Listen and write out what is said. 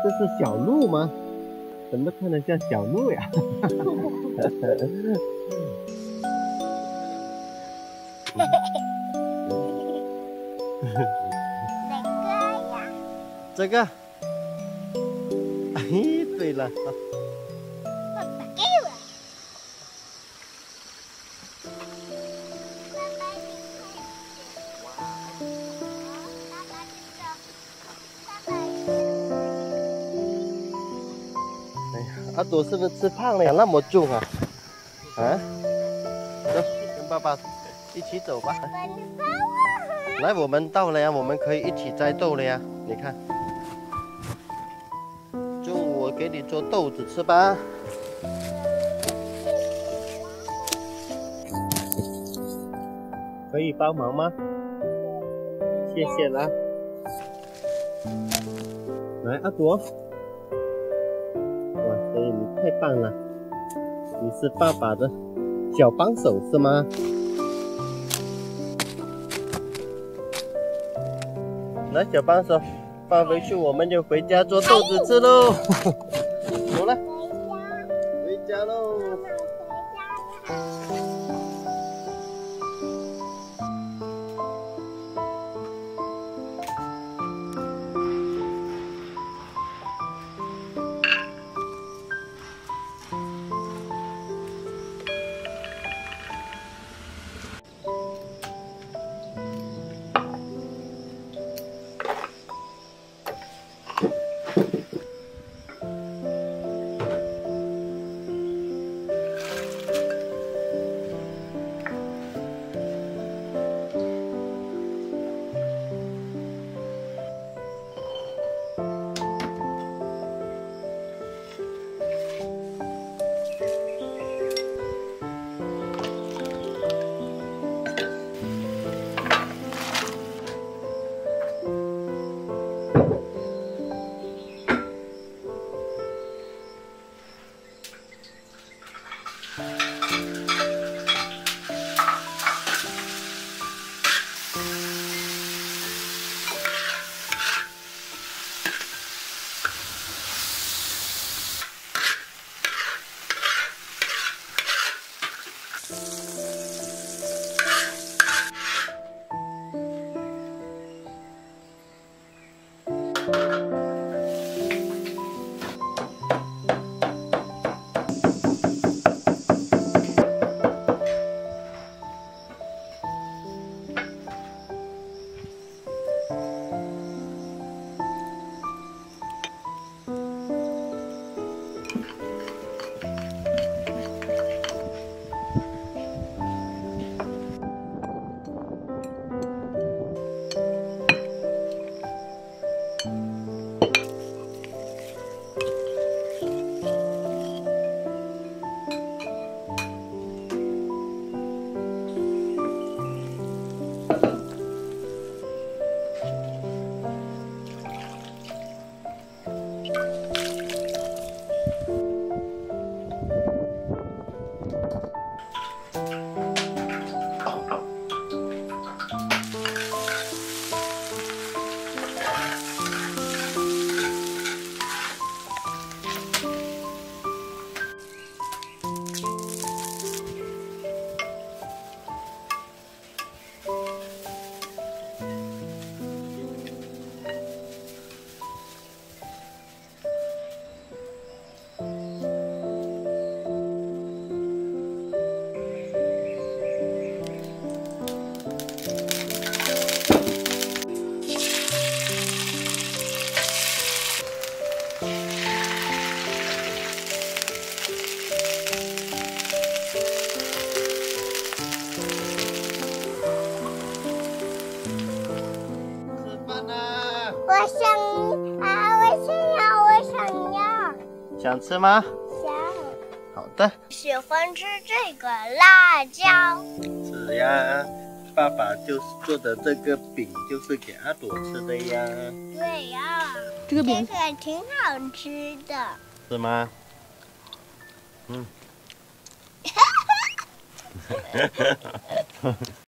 这是小鹿吗？怎么看得像小鹿呀？这个，哎，对了，哎呀，阿朵是不是吃胖了呀？那么重啊？啊？走，跟爸爸一起走吧。来，我们到了呀，我们可以一起摘豆了呀。你看，中午我给你做豆子吃吧。可以帮忙吗？谢谢啦。来，阿朵。哇塞，你太棒了！你是爸爸的小帮手是吗？来，小帮手，放回去，我们就回家做豆子吃喽。走了，回家喽。想吃吗？ 想。 好的。 喜欢吃这个辣椒。 是呀，爸爸就是做的这个饼，就是给阿朵吃的呀。 对呀， 这个饼挺好吃的。 是吗？嗯。